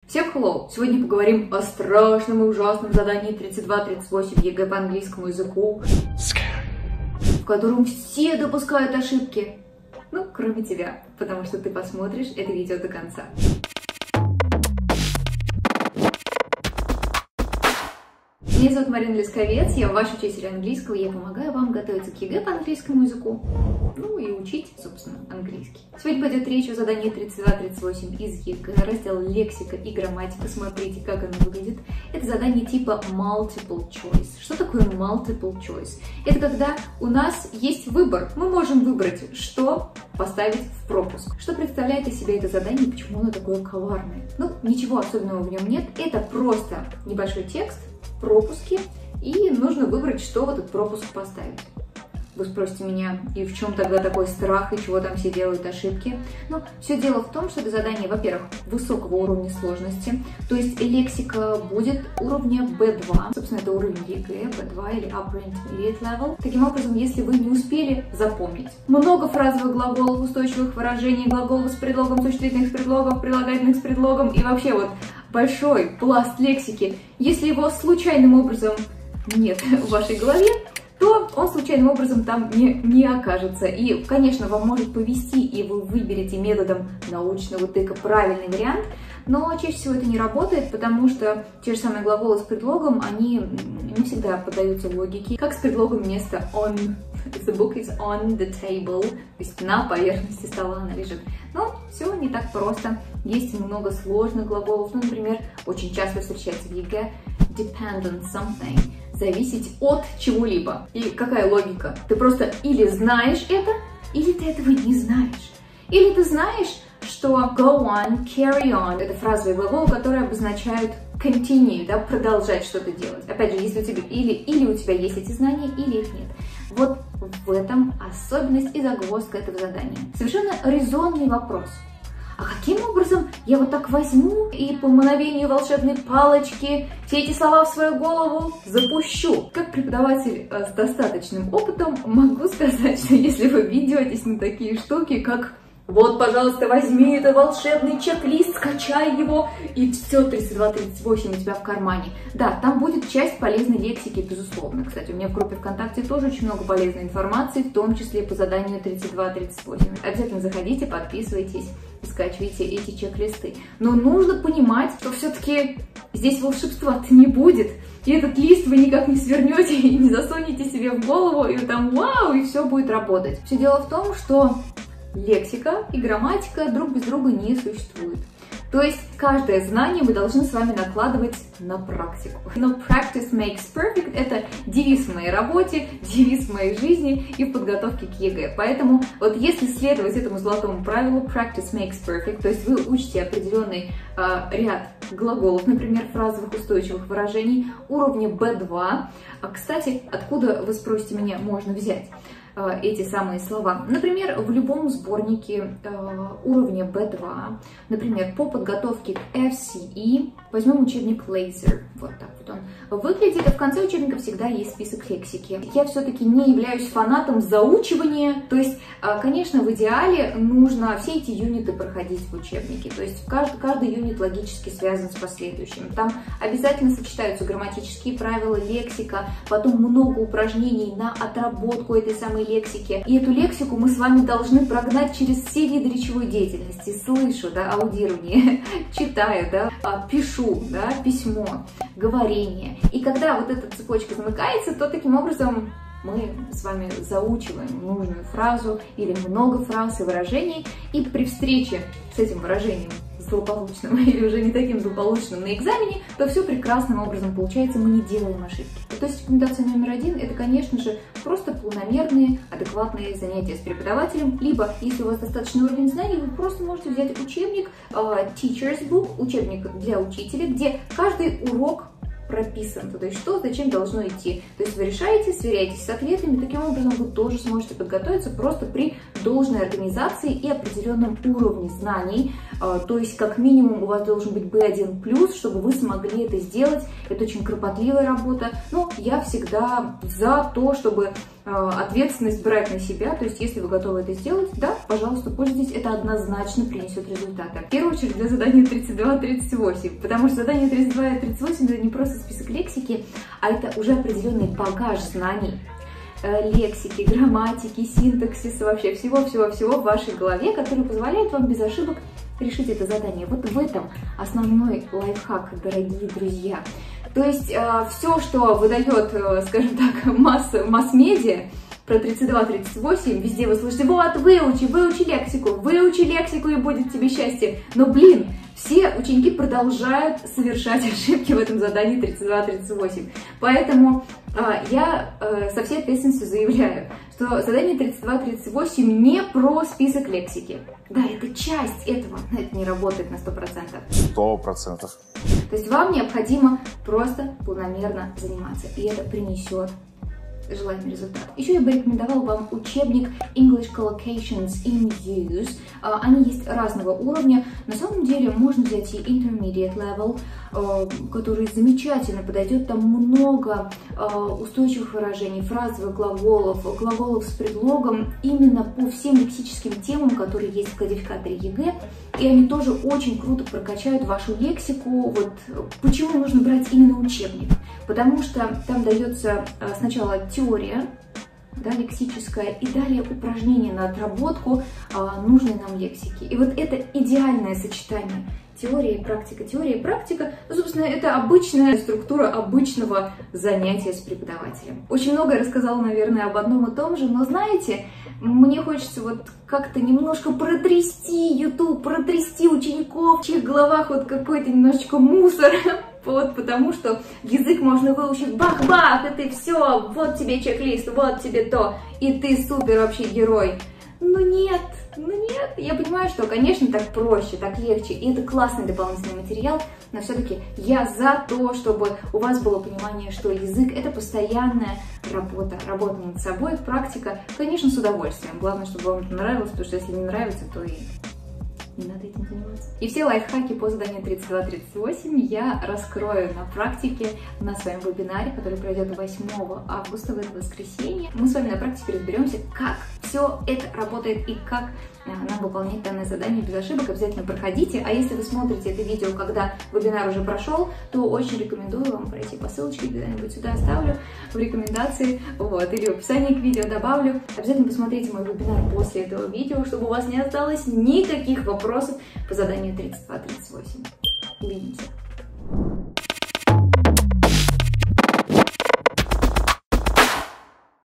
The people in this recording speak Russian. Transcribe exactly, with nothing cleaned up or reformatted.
Всем hello! Сегодня поговорим о страшном и ужасном задании тридцать два тридцать восемь ЕГЭ по английскому языку, в котором все допускают ошибки. Ну, кроме тебя, потому что ты посмотришь это видео до конца. Меня зовут Марина Лисковец, я ваш учитель английского, и я помогаю вам готовиться к ЕГЭ по английскому языку, ну и учить, собственно, английский. Сегодня пойдет речь о задании тридцать два тридцать восемь из ЕГЭ, раздел лексика и грамматика, смотрите, как оно выглядит. Это задание типа multiple choice. Что такое multiple choice? Это когда у нас есть выбор, мы можем выбрать, что поставить в пропуск. Что представляет из себя это задание и почему оно такое коварное? Ну, ничего особенного в нем нет, это просто небольшой текст, пропуски, и нужно выбрать, что в этот пропуск поставить. Вы спросите меня, и в чем тогда такой страх, и чего там все делают ошибки? Ну, все дело в том, что это задание, во-первых, высокого уровня сложности, то есть лексика будет уровня би два, собственно, это уровень ЕГЭ, би два или Upper Intermediate Level. Таким образом, если вы не успели запомнить много фразовых глаголов, устойчивых выражений, глаголов с предлогом, существительных с предлогом, прилагательных с предлогом и вообще вот большой пласт лексики, если его случайным образом нет в вашей голове, то он случайным образом там не, не окажется. И, конечно, вам может повезти, и вы выберете методом научного тыка правильный вариант, но чаще всего это не работает, потому что те же самые глаголы с предлогом, они не всегда поддаются логике. Как с предлогом вместо on. The book is on the table, то есть на поверхности стола она лежит. Но все не так просто. Есть много сложных глаголов. Ну, например, очень часто встречается в ЕГЭ depend on something. Зависеть от чего-либо. И какая логика? Ты просто или знаешь это, или ты этого не знаешь. Или ты знаешь, что go on, carry on — это фразовые глаголы, которые обозначают continue, да, продолжать что-то делать. Опять же, если у тебя или, или у тебя есть эти знания, или их нет. Вот в этом особенность и загвоздка этого задания. Совершенно резонный вопрос. А каким образом я вот так возьму и по мановению волшебной палочки все эти слова в свою голову запущу? Как преподаватель с достаточным опытом могу сказать, что если вы ведетесь на такие штуки, как вот, пожалуйста, возьми этот волшебный чек-лист, скачай его, и все, тридцать два тридцать восемь у тебя в кармане. Да, там будет часть полезной лексики, безусловно. Кстати, у меня в группе ВКонтакте тоже очень много полезной информации, в том числе по заданию тридцать два тридцать восемь. Обязательно заходите, подписывайтесь и скачивайте эти чек-листы. Но нужно понимать, что все-таки здесь волшебства-то не будет. И этот лист вы никак не свернете и не засунете себе в голову, и там вау, и все будет работать. Все дело в том, что лексика и грамматика друг без друга не существуют. То есть каждое знание мы должны с вами накладывать на практику. Но practice makes perfect — это девиз в моей работе, девиз в моей жизни и в подготовке к ЕГЭ. Поэтому вот если следовать этому золотому правилу practice makes perfect, то есть вы учите определенный э, ряд глаголов, например, фразовых устойчивых выражений уровня би два. А, кстати, откуда, вы спросите меня, можно взять эти самые слова? Например, в любом сборнике э, уровня би два, например, по подготовке к эф си и, возьмем учебник Laser, вот так вот он выглядит, а в конце учебника всегда есть список лексики. Я все-таки не являюсь фанатом заучивания, то есть, э, конечно, в идеале нужно все эти юниты проходить в учебнике, то есть каждый, каждый юнит логически связан с последующим. Там обязательно сочетаются грамматические правила, лексика, потом много упражнений на отработку этой самой лексики. И эту лексику мы с вами должны прогнать через все виды речевой деятельности. Слышу, да, аудирование, читаю, да, пишу, да, письмо, говорение. И когда вот эта цепочка замыкается, то таким образом мы с вами заучиваем нужную фразу или много фраз и выражений, и при встрече с этим выражением злополучным или уже не таким злополучным на экзамене, то все прекрасным образом получается, мы не делаем ошибки. То есть рекомендация номер один — это, конечно же, просто планомерные, адекватные занятия с преподавателем, либо, если у вас достаточный уровень знаний, вы просто можете взять учебник, uh, Teacher's Book, учебник для учителя, где каждый урок прописан, то есть что, зачем должно идти. То есть вы решаете, сверяетесь с ответами, таким образом вы тоже сможете подготовиться просто при должной организации и определенном уровне знаний. То есть, как минимум, у вас должен быть би один плюс, чтобы вы смогли это сделать. Это очень кропотливая работа. Но я всегда за то, чтобы ответственность брать на себя. То есть, если вы готовы это сделать, да, пожалуйста, пользуйтесь. Это однозначно принесет результаты. В первую очередь для задания тридцать два тридцать восемь. Потому что задание тридцать два и тридцать восемь это не просто список лексики, а это уже определенный багаж знаний, лексики, грамматики, синтаксиса, вообще всего-всего-всего в вашей голове, который позволяет вам без ошибок решить это задание. Вот в этом основной лайфхак, дорогие друзья. То есть э, все, что выдает, э, скажем так, масс, масс-медиа про тридцать два тридцать восемь, везде вы слышите: вот, выучи, выучи лексику, выучи лексику и будет тебе счастье. Но, блин, все ученики продолжают совершать ошибки в этом задании тридцать два тридцать восемь. Поэтому э, я э, со всей ответственностью заявляю, что задание тридцать два тридцать восемь не про список лексики. Да, это часть этого, но это не работает на сто процентов. сто процентов. То есть вам необходимо просто планомерно заниматься, и это принесет желаемый результат. Еще я бы рекомендовала вам учебник English Collocations in Use. Они есть разного уровня. На самом деле можно взять и Intermediate Level, который замечательно подойдет. Там много устойчивых выражений, фразовых глаголов, глаголов с предлогом именно по всем лексическим темам, которые есть в кодификаторе ЕГЭ. И они тоже очень круто прокачают вашу лексику. Вот почему нужно брать именно учебник? Потому что там дается сначала теория, да, лексическая, и далее упражнения на отработку а, нужной нам лексики. И вот это идеальное сочетание. Теория и практика, теория и практика, ну, собственно, это обычная структура обычного занятия с преподавателем. Очень много я рассказала, наверное, об одном и том же, но, знаете, мне хочется вот как-то немножко протрясти YouTube, протрясти учеников, в чьих головах вот какой-то немножечко мусор, вот, потому что язык можно выучить бах-бах, и ты все, вот тебе чек-лист, вот тебе то, и ты супер вообще герой. Ну нет, ну нет, я понимаю, что, конечно, так проще, так легче, и это классный дополнительный материал, но все-таки я за то, чтобы у вас было понимание, что язык — это постоянная работа, работа над собой, практика, конечно, с удовольствием. Главное, чтобы вам это нравилось, потому что если не нравится, то и не надо этим заниматься. И все лайфхаки по заданию тридцать два тридцать восемь я раскрою на практике на своем вебинаре, который пройдет восьмого августа, в это воскресенье. Мы с вами на практике разберемся, как все это работает и как нам выполнять данное задание без ошибок. Обязательно проходите. А если вы смотрите это видео, когда вебинар уже прошел, то очень рекомендую вам пройти по ссылочке, где-нибудь сюда оставлю в рекомендации, вот, или в описании к видео добавлю. Обязательно посмотрите мой вебинар после этого видео, чтобы у вас не осталось никаких вопросов по заданию тридцать два тридцать восемь. Увидимся!